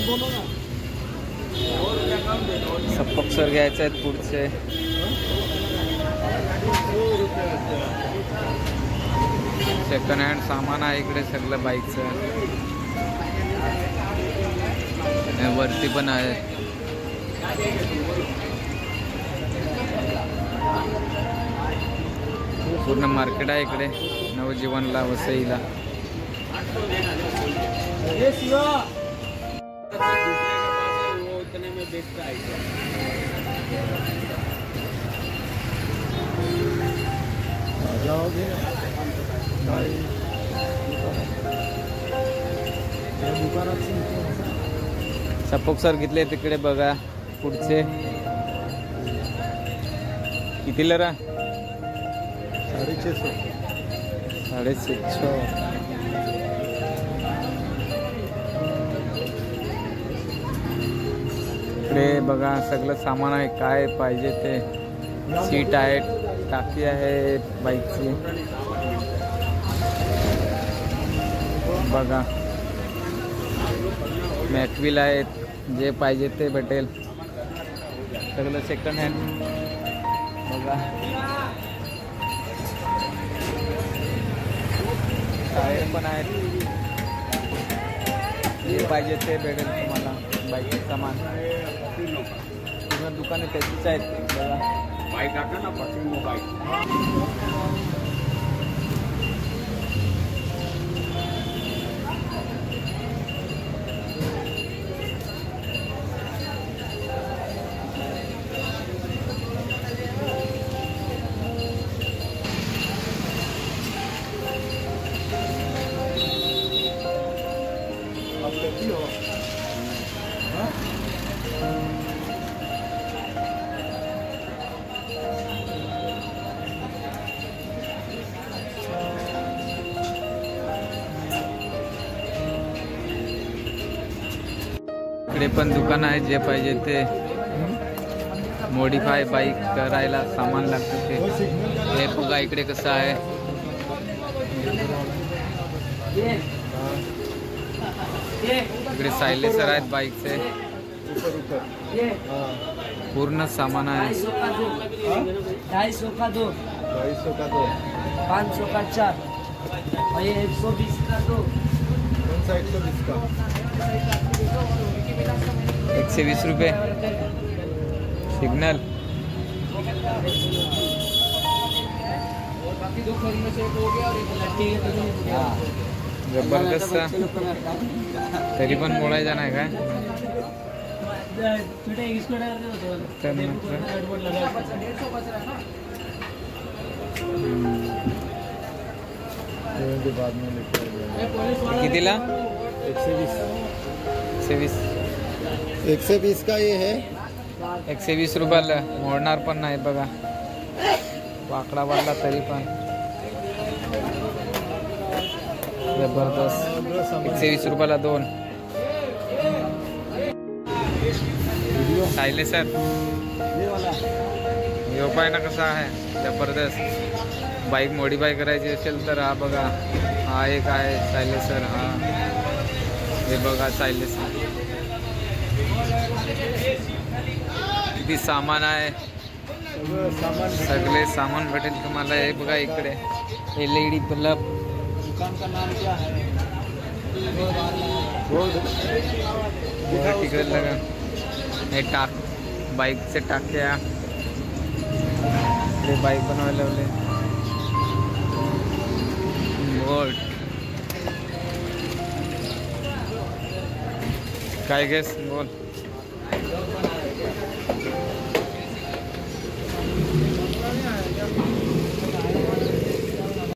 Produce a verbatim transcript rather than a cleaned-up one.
सपक्सर घ्यायचे आहेत पुढचे. सेकंड हँड सामान आहे इकडे सगळं बाईकचं. वरती पण आहे. पूर्ण मार्केट आहे इकडे नवजीवनला, वसईला. सपोक्सर घेतले तिकडे बघा पुढचे. कितीला रा? साडेछे सौ. साडेछे सौ. इकडे बघा सगळं सामान आहे, काय पाहिजे ते. सीट आहे, टाकी आहे बाईकची बघा. मॅकविल आहेत, जे पाहिजे ते भेटेल सगळं. सेकंड हँड बघा. टायर पण आहेत, जे पाहिजे ते भेटेल तुम्हाला. बाईकचे सामान पूर्ण दुकाने त्याचीच आहेत बघा. बाईक टाका ना पासून बाईक. इकडे पण दुकान आहे, जे पाहिजे ते. मॉडिफाय बाईक करायला सामान लागतं ते. हे बघा इकडे कसं आहे. इकडे सायलेन्सर आहेत बाईकचे. पूर्ण सामान आहे. ढाई सौ का दो, ढाई सौ का दो, पाँच सौ का चार, और ये एक सौ बीस का दो. कौन सा एक सौ बीस का? एक से वीस रुपये सिग्नल. जबरदस्त. तरी पण मोडायचा नाही काय. कितीला? एक से बीस. एकशे वीस. एक से बीस का ये है. एकशे वीस रुपयाला मोडणार पण नाही बघा. वाकडा वाढला तरी पण जबरदस्त. एकशे वीस रुपयाला दोन. सायलेन्सर यो पाय ना कसा आहे, जबरदस्त. बाईक मॉडिफाय करायची असेल तर हा बघा, हा एक आहे सायलेन्सर. हा हे बघा सायलेन्सर. किती सामान आहे, सगळे सामान भेटेल तुम्हाला. हे बघा इकडे एल ई डी बल्ब. दुकान का नाम क्या है? तिकडे लगा. हे टाक बाईकचे टाक्या. ते बाईक बनवायला लावले. बोल्ट. काय घेस बोल.